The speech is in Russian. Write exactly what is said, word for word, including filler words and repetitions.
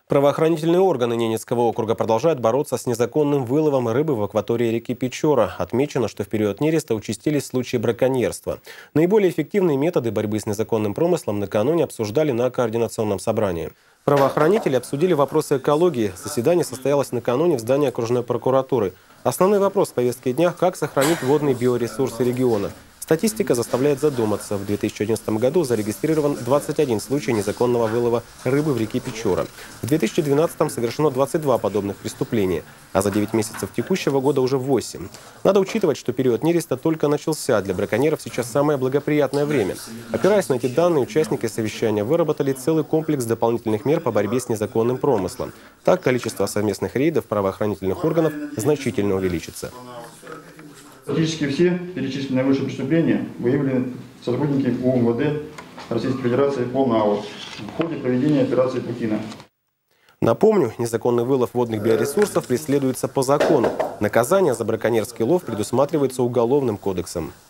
Правоохранительные органы Ненецкого округа продолжают бороться с незаконным выловом рыбы в акватории реки Печора. Отмечено, что в период нереста участились случаи браконьерства. Наиболее эффективные методы борьбы с незаконным промыслом накануне обсуждали на координационном собрании. Правоохранители обсудили вопросы экологии. Заседание состоялось накануне в здании окружной прокуратуры. Основной вопрос в повестке дня – как сохранить водные биоресурсы региона. Статистика заставляет задуматься. В две тысячи одиннадцатом году зарегистрирован двадцать один случай незаконного вылова рыбы в реке Печора. В две тысячи двенадцатом совершено двадцать два подобных преступления, а за девять месяцев текущего года уже восемь. Надо учитывать, что период нереста только начался. Для браконьеров сейчас самое благоприятное время. Опираясь на эти данные, участники совещания выработали целый комплекс дополнительных мер по борьбе с незаконным промыслом. Так, количество совместных рейдов правоохранительных органов значительно увеличится. Практически все перечисленные выше преступления выявлены сотрудники УМВД Российской Федерации по НАО в ходе проведения операции «Путина». Напомню, незаконный вылов водных биоресурсов преследуется по закону. Наказание за браконьерский лов предусматривается Уголовным кодексом.